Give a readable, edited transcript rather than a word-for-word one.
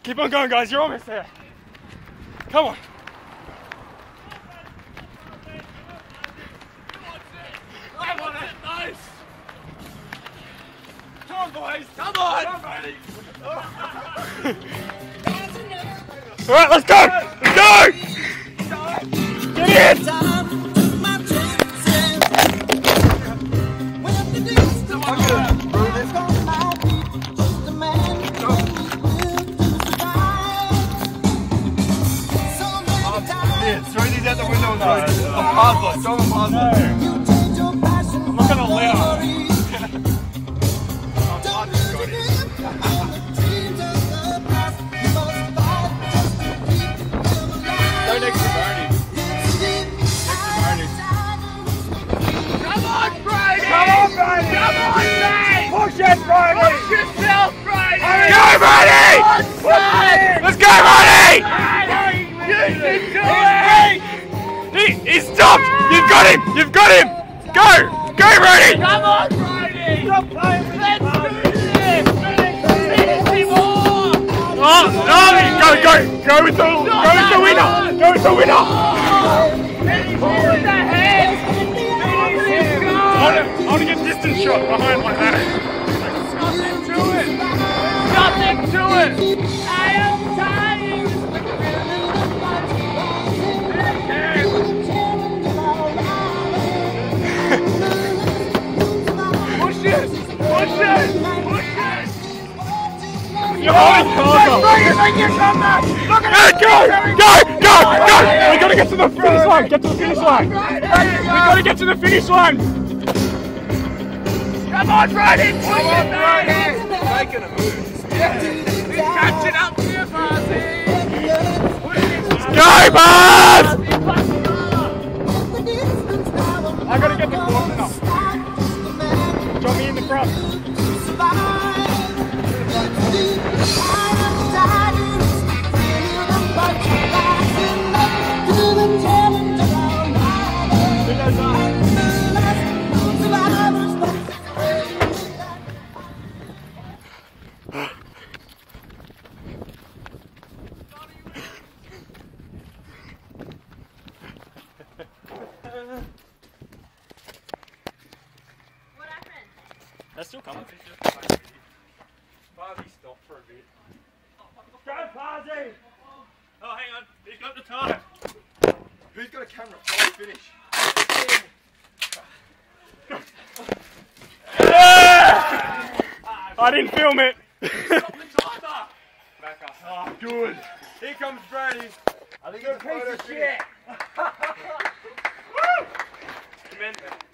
Keep on going, guys. You're almost there. Come on. Nice. Come on, boys. Come on. All right, let's go. Let's go. Get in. Throw these out the window and Parslow. Throw them Parslow. I'm not going to allow it. Go next to Brodie. Come on, Brodie! Come on, Brodie! Come on, mate! Push it, Brodie! Push yourself, Brodie! Go, Brodie! Let's go, Brodie! You can do it! He stopped! You've got him! You've got him! Go! Go, Brodie! Come on, Brodie! Stop playing with Let's do this! Finish him off! Oh, no! Go with the winner! Go with the winner! Finish him with the head! Finish him, go! I want to get distance shot behind like that. Nothing to it! Nothing to it! I am dying! Push it! Push it! Push it! You're holding Parslow! Look at Go! We gotta get to the finish line! Get to the finish line! We gotta get to the finish line! Come on, Brodie! Push it, Brodie! Making a move. Yeah. He's catching up to you, Parsy! Go, Pars! I gotta get the corner up. Drop me in the front. What happened? They're still coming. Parsy stopped for a bit. Go, Parsy! Oh, hang on. He's got the time. Who's got a camera? I'll finish. I didn't film it. Stop the timer! Back up. Oh, good. Here comes Brodie. I think it's a piece of shit.